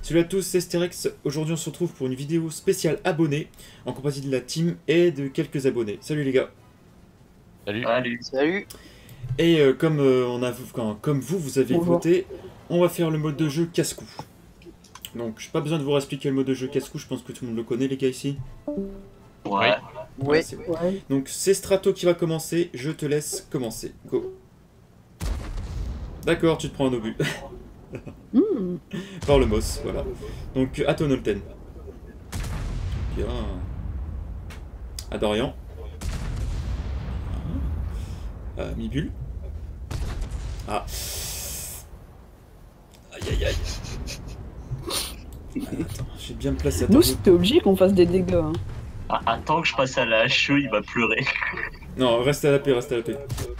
Salut à tous, c'est Sterex. Aujourd'hui on se retrouve pour une vidéo spéciale abonnés, en compagnie de la team et de quelques abonnés. Salut les gars. Salut. Salut. Et comme vous avez voté, on va faire le mode de jeu casse-cou. Donc j'ai pas besoin de vous expliquer le mode de jeu casse-cou, je pense que tout le monde le connaît les gars ici. Ouais. Ouais. Donc c'est Strato qui va commencer, je te laisse commencer. Go. D'accord, tu te prends un obus. Par le Moss, voilà. Donc à toi Nolten. Bien. À Dorian. Mibule. Ah. Aïe aïe aïe. Attends, j'ai bien me placé. Nous, c'était obligé qu'on fasse des dégâts. Hein. Ah, attends que je passe à la HE, il va pleurer. Non, reste à la paix, reste à la paix.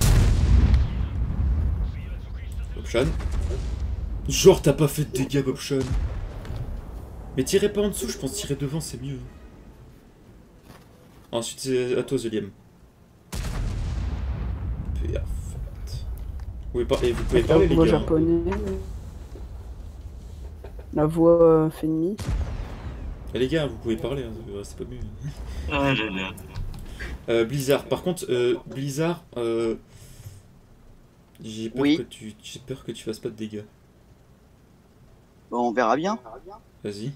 Option. Genre t'as pas fait de dégâts Bobshon. Mais tirez pas en dessous, je pense tirer devant c'est mieux. Ensuite c'est à toi Zelium. Perfect. Vous pouvez parler les La voix gars. japonais. La voix féminine. Ah, les gars, vous pouvez parler, hein, c'est pas mieux. Ah, j'adore. Blizzard, par contre, Blizzard, j'ai peur que tu fasses pas de dégâts. Bon, on verra bien. Vas-y.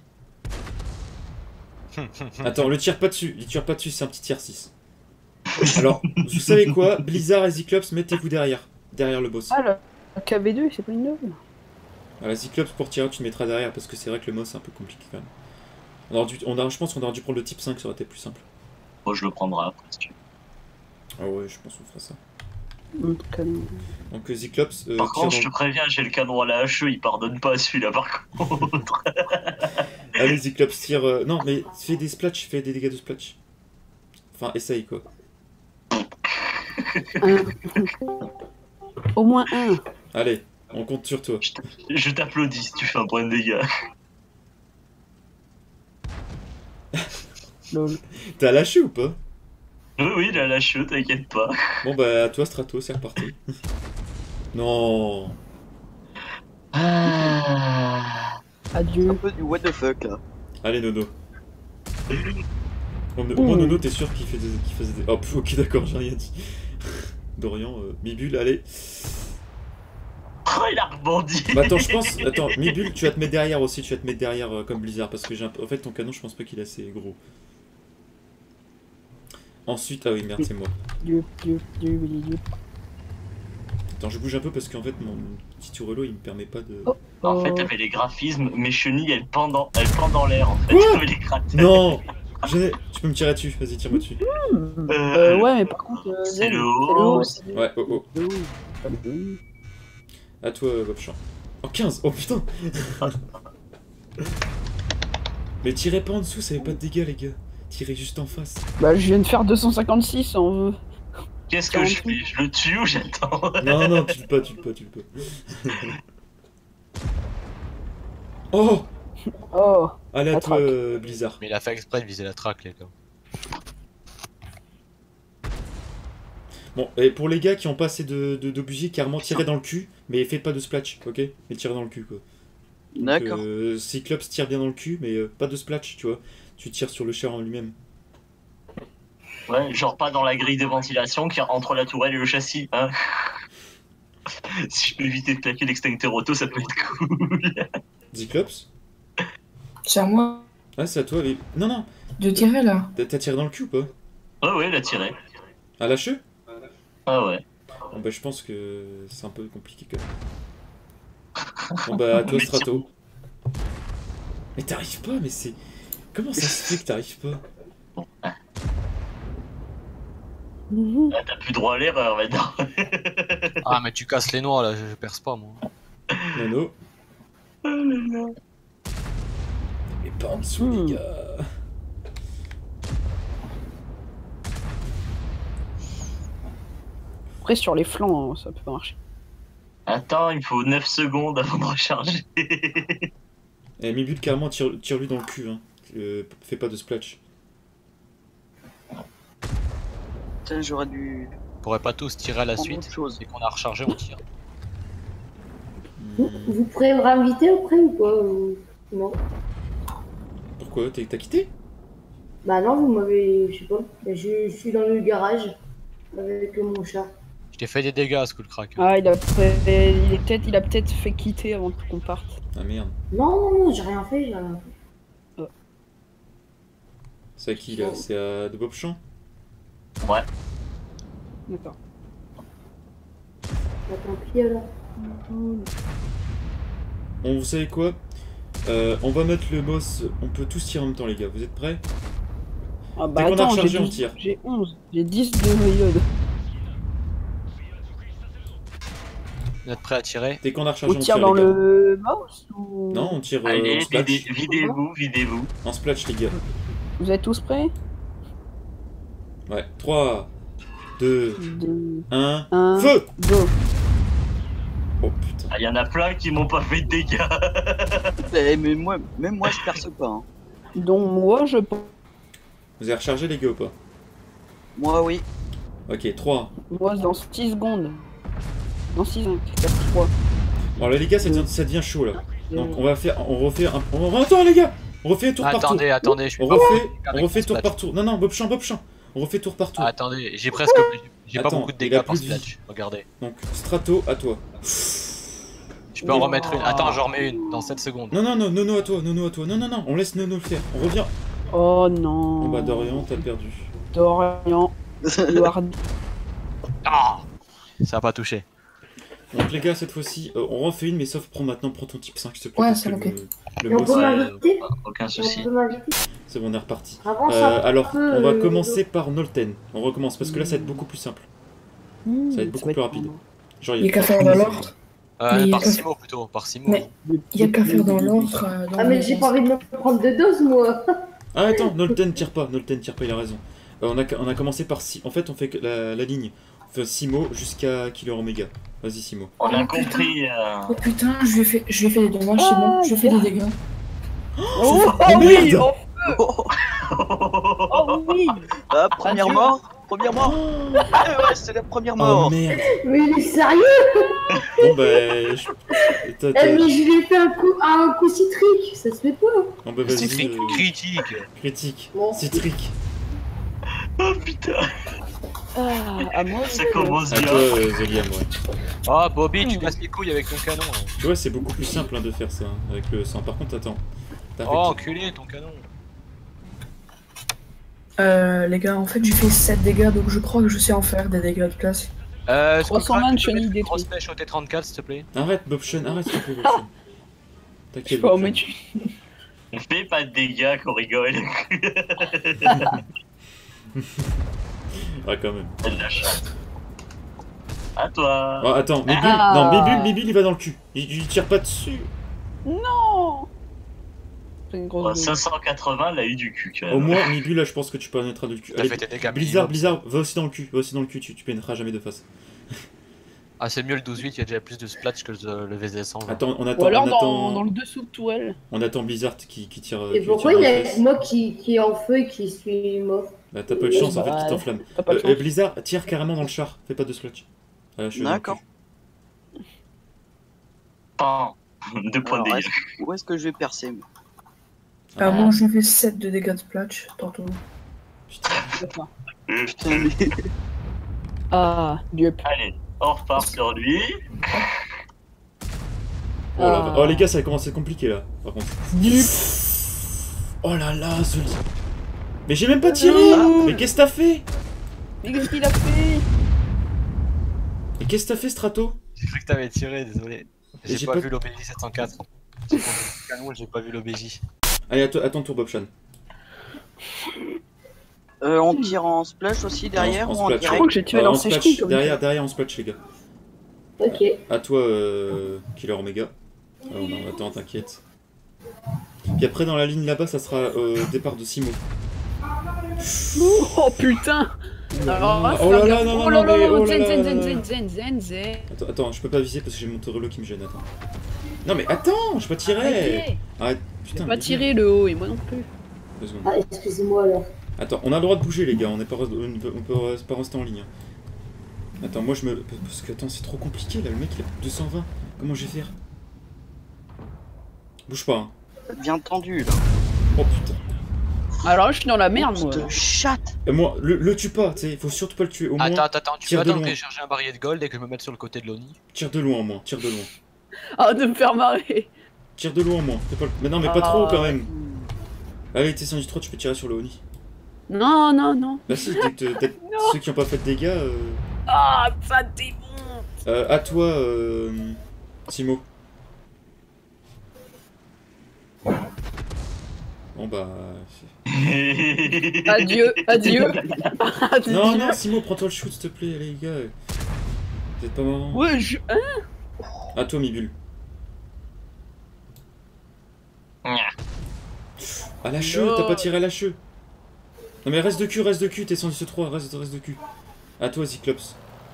Attends, le tire pas dessus, c'est un petit tier 6. Alors, vous savez quoi, Blizzard et Zyclops, mettez-vous derrière le boss. Ah, la KB2, c'est pas une noble. Voilà, Zyclops pour tirer, tu te mettras derrière, parce que c'est vrai que le boss c'est un peu compliqué quand même. Je pense qu'on aurait dû prendre le type 5, ça aurait été plus simple. Moi je le prendrai après si tu veux. Ah ouais, je pense qu'on fera ça. Canon. Donc Zyclops... par contre, je te préviens, j'ai le canon à la HE, il pardonne pas celui-là par contre. Allez, Zyclops tire... Non, mais fais des splats, fais des dégâts de splash. Enfin, essaye quoi. Au moins un. Allez, on compte sur toi. Je t'applaudis si tu fais un point de dégâts. Lol. T'as lâché ou pas? Oui, il a la HE, t'inquiète pas. Bon bah, à toi Strato, c'est reparti. Non. Adieu. Un peu du what the fuck là. Allez Nono. Au moins Nono, t'es sûr qu'il faisait des... Oh, pff, ok d'accord, j'ai rien dit. Dorian, Mibule, allez. Oh, il a rebondi. Bah attends, je pense... Attends, Mibule, tu vas te mettre derrière aussi, tu vas te mettre derrière comme Blizzard, parce que en fait ton canon, je pense pas qu'il est assez gros. Ensuite, ah oui, merde, c'est moi. Dieu. Attends, je bouge un peu parce qu'en fait, mon petit tourelo, il me permet pas de... Oh. En fait, t'avais les graphismes, mes chenilles, elles pendent dans l'air en fait. Quoi? T'avais les cratères. Non. Tu peux me tirer dessus, vas-y, tire-moi dessus. Ouais, mais par contre... c'est le haut. Ouais, oh. À toi, Bobchamp. Oh, 15. Oh, putain. Mais tirez pas en dessous, ça fait pas de dégâts, les gars. Tirez juste en face. Bah, je viens de faire 256 en veut. Qu'est-ce que je fais? Je le tue ou j'attends? Non, tu le pas. Oh. Oh. Allez, à La toi, traque. Blizzard. Mais il a fait exprès de viser la traque, les gars. Bon, et pour les gars qui ont pas assez d'obusiers, carrément tirez dans le cul, mais faites pas de splash, ok? Mais tirez dans le cul, quoi. D'accord. Cyclops tire bien dans le cul, mais pas de splash, tu vois. Tu tires sur le char en lui-même. Ouais, genre pas dans la grille de ventilation qui est entre la tourelle et le châssis, hein. Si je peux éviter de claquer l'extincteur auto, ça peut être cool. Cyclops? C'est à moi Ah, c'est à toi, mais... Non. de tirer là. T'as tiré dans le cul ou pas? Ouais, il a tiré. À la cheveux? Ah ouais. Bon bah je pense que c'est un peu compliqué quand même. Bon bah à toi Strato. Mais t'arrives pas, mais c'est... Comment ça se fait que t'arrives pas? Ah, t'as plus droit à l'erreur maintenant. Ah, mais tu casses les noix là, je perce pas moi. Nono. Mais pas en dessous les gars. Après, sur les flancs, ça peut pas marcher. Attends, il me faut 9 secondes avant de recharger. Eh Mibule carrément tire-lui dans le cul, hein. Fais pas de splash. Tiens, j'aurais dû... On pourrait pas tous tirer à la prendre autre suite, chose. et qu'on a rechargé, on tire. Vous pourrez me réinviter après ou quoi? Non. Pourquoi? T'as quitté? Bah non, vous m'avez... Je sais pas. Je suis dans le garage avec mon chat. Je t'ai fait des dégâts, Skull Crack. Ah, il a peut-être fait quitter avant qu'on parte. Ah merde. Non, j'ai rien fait, j'ai rien fait. C'est à qui là? C'est à de Bob Champ? Ouais. D'accord. Bah, tant pis alors. Bon, vous savez quoi? On va mettre le boss. On peut tous tirer en même temps, les gars. Vous êtes prêts? Ah bah Dès qu'on a attends, rechargé, j'ai on tire. J'ai 11. J'ai 10 de iode. Vous êtes prêts à tirer? Dès qu'on a rechargé, On on tire tire, dans les gars. le mouse ou... Non, on tire Allez, en splash. videz-vous. En splash, les gars. Vous êtes tous prêts? Ouais. 3, 2, 2, 1. 1, Feu! go. Oh putain. Ah, y en a plein qui m'ont pas fait de dégâts. Mais moi, même moi, je perce pas. Hein. Donc moi, je pense... Vous avez rechargé, les gars, ou pas? Moi, oui. Ok, 3. Moi, dans 6 secondes. Dans 6 1, 4, 3. Bon, là, les gars, ça devient chaud, là. Donc, on refait un... Attends, les gars! On refait tour par tour. Attendez, je suis On pas refait tour par tour. Non, Bob Champ. On refait tour par tour. Attendez, j'ai pas Attends, beaucoup de il a dégâts plus par de vie. splash. Regardez. Donc, Strato, à toi. Je peux en remettre une. Attends, j'en remets une dans 7 secondes. Non, Nono à toi. Non, on laisse Nono le faire. On revient. Oh non. Bon bah, Dorian, t'as perdu. Dorian. Loard. Ah, ça a pas touché. Donc, les gars, cette fois-ci, on refait une, mais sauf prends ton type 5, s'il te plaît. Ouais, parce c'est que ok. le Et on boss, peut m'inviter? Aucun On souci. peut m'inviter? c'est bon, on est reparti. Avant ça. Alors, on va commencer par Nolten. On recommence, parce que là, ça va être beaucoup plus simple. Ça va être beaucoup plus rapide. Genre, Il y a qu'à faire dans l'ordre. Mais il y a Par qu'à- 6 mots plutôt, par 6 mots. Mais il y a qu'à faire dans l'ordre. Ah, mais j'ai pas envie de me prendre de dose, moi. Ah, attends, Nolten tire pas, il a raison. On a commencé par 6. En fait, on fait que la ligne. On fait Simo jusqu'à Killer Omega. Vas-y, Simo. On a Oh, putain. compris. Oh putain, je lui ai fait des dommages, c'est bon, je lui ai fait des dégâts. Oh, Oh, oui, merde. oh oui. Ah, première Adieu. mort. Première mort. Ouais, c'est la première mort. Oh merde. Mais il est sérieux? Bon bah... Eh, mais je lui ai fait un coup citrique, ça se fait pas. Bon bah C'est vas-y, critique. critique, Bon. citrique. Oh putain, À moi, ça commence À bien. toi, Zoliam, ouais. Oh, Bobby, tu casses les couilles avec ton canon. hein. Tu vois, c'est beaucoup plus simple hein, de faire ça, hein, avec le sang. Par contre, attends. T'as fait Oh, qui- enculé, ton canon. Les gars, en fait, j'ai fait 7 dégâts, donc je crois que je sais en faire des dégâts de classe. 320 de chenilles Grosse détruites. pêche au T34, s'il te plaît. Arrête, Bobchen, arrête, s'il te plaît, Bobchen. Je T'inquiète, sais pas, Bobchen. mais tu... Fais pas de dégâts qu'on rigole. Ah, quand même. Elle la chatte. À toi. Oh, attends, Bibule, Ah. non, Bibule, il va dans le cul. Il tire pas dessus. Non. C'est une grosse boule. 580, l'a eu du cul quand même. Au moins, Bibule, là, je pense que tu pénétreras du cul. T'as Allez, fait tes dégâts. Blizzard, minimum. va aussi dans le cul, tu pénétreras jamais de face. Ah, c'est mieux le 12-8, il y a déjà plus de splash que le VZ100. là. Attends, Ou alors dans attend, le dessous de tourelle. on attend Blizzard qui tire. Et qui pourquoi tire il y dans les a fesses. moi qui est en feu et qui suis mort? Bah, t'as pas de chance en fait Bah, qui t'enflamme. T'as pas de chance. Blizzard, tire carrément dans le char, fais pas de splash. Voilà, je suis dans le D'accord. cul. Pan. 2 points de Alors, dégâts. où est-ce que je vais percer moi? Ah, moi, je fais 7 de dégâts de splash, tantôt. Putain. D'accord. Putain, mais... Ah, Dieu. Allez, on repart sur lui. Oh, là, Ah. oh, les gars, ça commence à être compliqué là, par contre. Dieu. Oh là là, Zoli. Mais j'ai même pas tiré. Mais qu'est-ce que t'as fait? Mais qu'est-ce qu'il a fait? Mais qu'est-ce que t'as fait, Strato? J'ai cru que t'avais tiré, désolé. J'ai J'ai pas pas- vu l'OBJ 704. J'ai compté le canon, j'ai pas vu l'OBJ. Allez, à ton tour, Bobchan. On tire en splash aussi derrière En ou en splash. Je crois direct? que j'ai tué dans En ses splash, cheveux comme derrière, on splash, les gars. Ok. À toi, Killer Omega. On attend, t'inquiète. Puis après, dans la ligne là-bas, ça sera départ de Simo. Oh putain. Alors, Oh là là, non, oh non, là mais là, oh là zen, là zen, là zen, là. zen, zen, zen, zen. Attends, je peux pas viser parce que j'ai mon Torello qui me gêne, attends. Non mais attends, je peux tirer. Arrêtez. Arrête, putain. Pas mais tirer le haut et moi non plus. 2 secondes. Ah, excusez-moi alors. Attends, on a le droit de bouger les gars, on peut pas rester en ligne. Attends, moi je me... Parce que attends, c'est trop compliqué là, le mec il a 220. Comment je vais faire? Bouge pas, hein. Ça devient tendu là. Oh putain. Alors là, je suis dans la merde, moi. Cette chatte. Et moi, le tue pas, tu sais, il faut surtout pas le tuer. Au moins, Attends, tu tire peux de attendre loin. que je cherche un barillet de gold et que je me mette sur le côté de l'Oni. Tire de loin au moins, tire de loin. Ah, de me faire marrer. Tire de loin au moins. Mais non, mais pas trop quand même. Allez, t'es 113, tu peux tirer sur le Oni. Non, non, non. Bah si, ceux qui ont pas fait de dégâts. Ah, ça démonte. À toi, Simo. Bon bah. Adieu, adieu. Adieu. Non, non, Simo, prends-toi le shoot, s'il te plaît, les gars. Vous êtes pas marrant. Ouais, je... Hein? À toi, Mibule. À la cheveux, t'as pas tiré à la cheveux. Non mais reste de cul, t'es 113, reste de cul. À toi, Zyclops.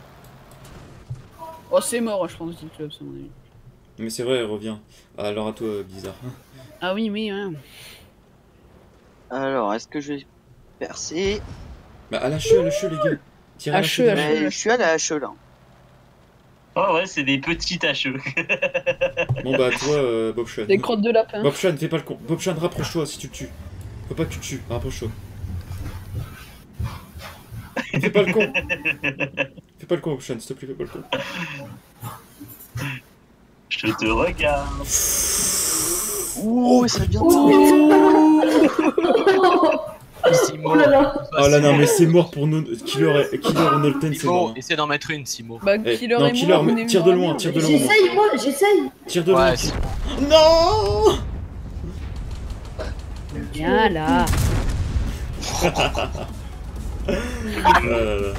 Oh, c'est mort, je pense, Zyclops, à mon avis. Mais c'est vrai, reviens. Alors à toi, Blizzard. Ah oui, oui, hein. Alors, est-ce que je vais percer? Bah à la cheveux, les gars. Tire à la cheveux. Mais je suis à la hache là. Oh ouais, c'est des petits tacheux. Bon bah à toi, Bobchan. Des crottes de lapin. Bobchan, fais pas le con. Bobchan, rapproche-toi si tu le tues. Faut pas que tu le tues, rapproche-toi. Fais pas le con. Fais pas le con, Bobchan, s'il te plaît, fais pas le con. Je te regarde. Ouh, ça devient Simo. Oh là là. Oh là non, mais c'est mort pour nous. Killer et Nolten, c'est mort. Simo, essaie d'en mettre une, Simo. Bah, Eh, Killer non, et Killer, moi, on mais est tire de mort à loin, merde. tire de loin. J'essaye, moi, j'essaye. Tire de loin. Ouais, si. Non. Viens là. Ah là là.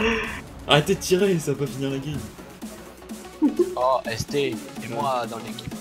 Arrêtez de tirer, ça va pas finir la game. Oh, ST, et moi dans l'équipe.